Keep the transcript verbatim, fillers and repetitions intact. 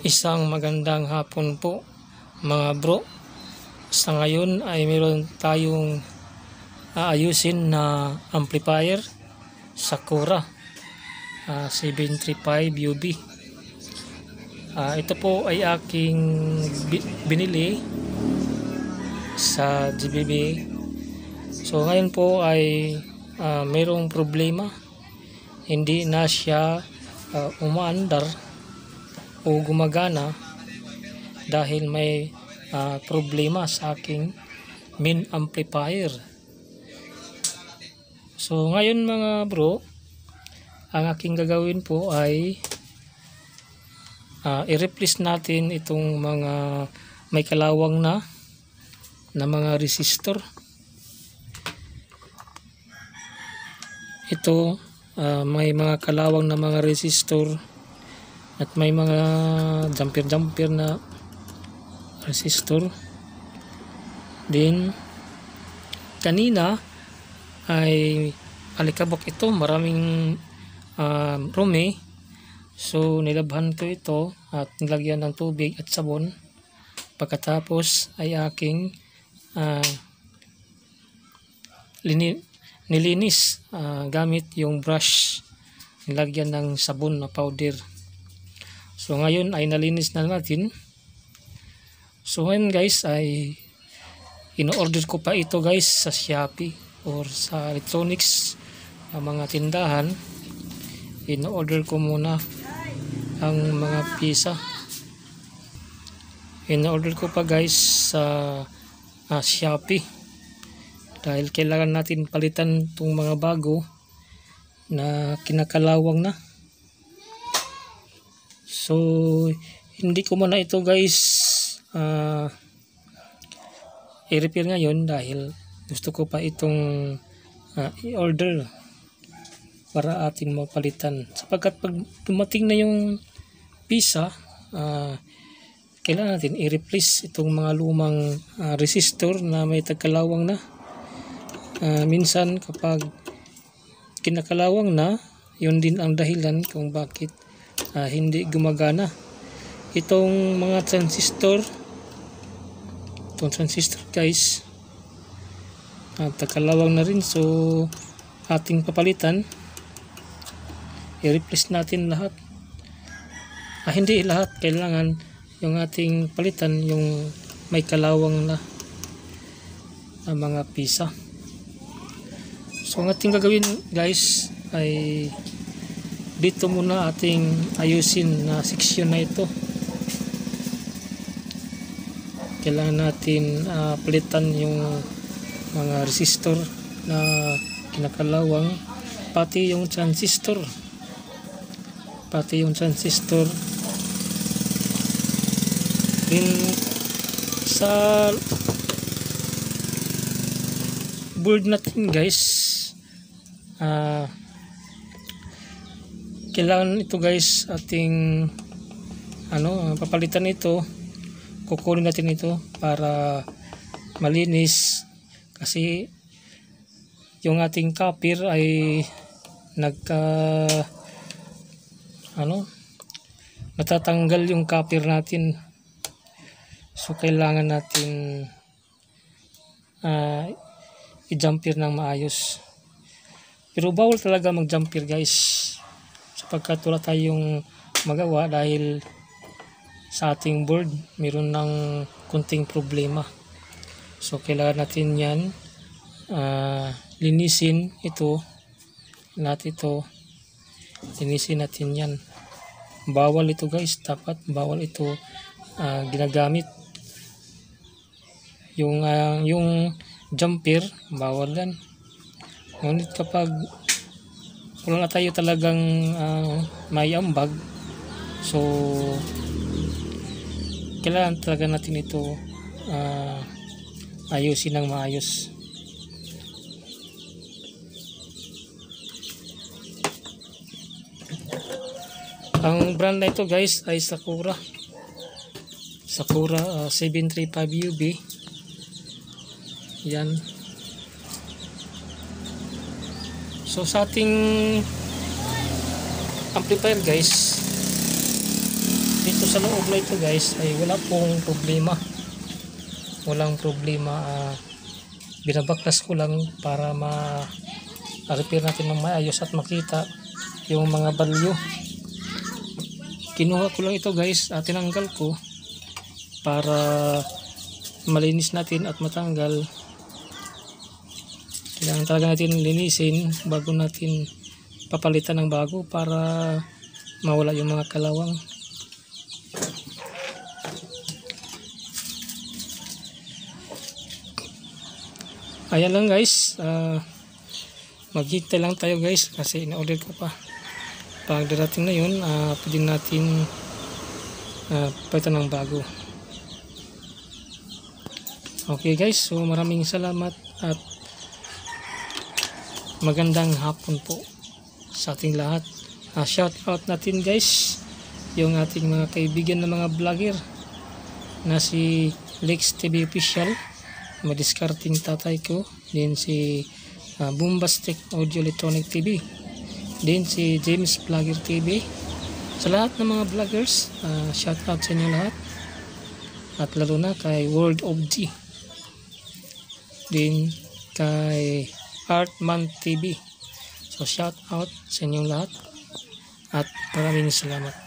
Isang magandang hapon po mga bro. Sa ngayon ay meron tayong aayusin na amplifier Sakura uh, seven thirty-five U B. Uh, ito po ay aking binili sa G B B. So ngayon po ay uh, mayroong problema, hindi na siya uh, umaandar o gumagana dahil may uh, problema sa aking main amplifier. So ngayon mga bro, ang aking gagawin po ay uh, i-replace natin itong mga may kalawang na na mga resistor. Ito uh, may mga kalawang na mga resistor at may mga jumper-jumper na resistor. Then kanina ay alikabok ito, maraming uh, rumi. So nilabhan ko ito at nilagyan ng tubig at sabon. Pagkatapos ay aking uh, lini, nilinis uh, gamit yung brush, nilagyan ng sabon na powder. So ngayon ay nalinis na natin. So ngayon guys ay in-order ko pa ito guys sa Shopee or sa electronics, uh, mga tindahan. In-order ko muna ang mga pisa. In-order ko pa guys sa uh, Shopee dahil kailangan natin palitan itong mga bago na kinakalawang na. So hindi ko muna ito guys uh, i-repair ngayon dahil gusto ko pa itong uh, i-order para ating mapalitan, sapagkat pag dumating na yung pisa, uh, kailangan natin i-replace itong mga lumang uh, resistor na may tagkalawang na. Uh, minsan kapag kinakalawang na, yun din ang dahilan kung bakit uh, hindi gumagana itong mga transistor. Itong transistor guys, uh, tagkalawang na rin, so ating papalitan. I-replace natin lahat. Ah, hindi lahat, kailangan yung ating palitan yung may kalawang na uh, mga pisa. So ang ating gagawin guys ay dito muna ating ayusin na section na ito. Kailangan natin uh, palitan yung mga resistor na kinakalawang, pati yung transistor pati yung transistor din sa board natin guys. Uh, kailangan ito guys ating ano papalitan ito. Kukunin natin ito para malinis kasi yung ating copper ay nagka ano natatanggal yung copper natin. So kailangan natin uh, i-jumper ng maayos. Pero bawal talaga mag-jumper guys, sapagkat wala tayong magawa dahil sa ating board mayroon ng kunting problema. So kailangan natin yan uh, linisin ito natin ito linisin natin yan. Bawal ito guys, dapat bawal ito uh, ginagamit. Yung uh, yung jumper bawal yan. Ngunit kapag wala na tayo talagang uh, may ambag, so kailangan talaga natin ito uh, ayusin ng maayos. Ang brand na ito guys ay Sakura Sakura uh, seven thirty-five U B. Yan. So sa ating amplifier guys, dito sa loob na ito guys ay wala pong problema. Walang problema. Uh, binabaklas ko lang para ma-repair natin ng maayos at makita yung mga balyo. Kinuha ko lang ito guys at tinanggal ko para malinis natin at matanggal. Kailangan talaga natin linisin bago natin papalitan ng bago para mawala yung mga kalawang. Ayan lang guys, uh, maghintay lang tayo guys kasi in-order ko pa. Pag darating na yun, uh, pwede natin uh, palitan ng bago. Okay guys, so maraming salamat at magandang hapon po sa ating lahat. Uh, shout out natin guys yung ating mga kaibigan na mga vlogger na si Lex T V Official, madiskarting tatay ko, din si uh, Bombastic Audio Electronic T V, din si James Vlogger T V. Sa lahat ng mga vloggers, uh, shout out sa inyo lahat at lalo na kay World of G, din kay Artman T V. So shout out sa inyong lahat at maraming salamat.